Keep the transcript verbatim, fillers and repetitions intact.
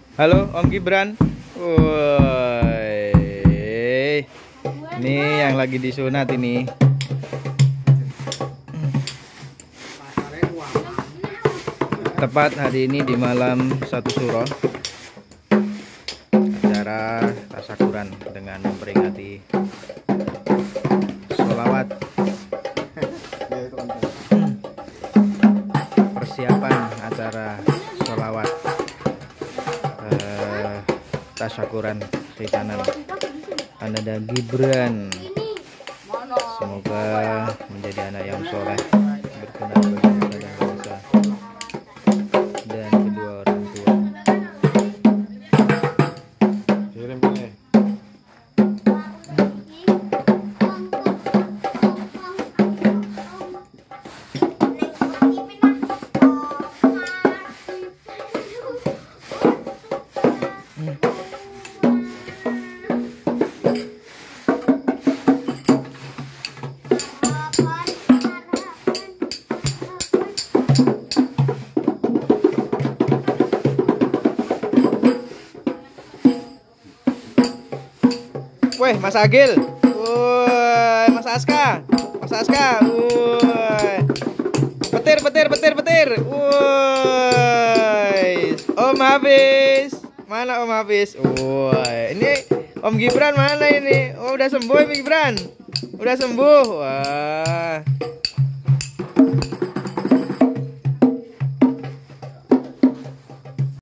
Halo Om Gibran. Woi. Ini yang lagi disunat ini. Tepat hari ini di malam satu Suro, acara tasakuran dengan memperingati sholawat, persiapan acara sholawat eh, tasakuran Khitanan Ananda Gibran. Semoga menjadi anak yang soleh, berkenan bagi Allah dan bangsa dan kedua orang tua. Weh, Mas Agil. Woi, Mas Aska. Mas Aska. Woi. Petir, petir, petir, petir. Woi. Om Hafiz. Mana Om Hafiz? Woi. Ini Om Gibran mana ini? Oh, udah sembuh Om Gibran. Udah sembuh. Wah.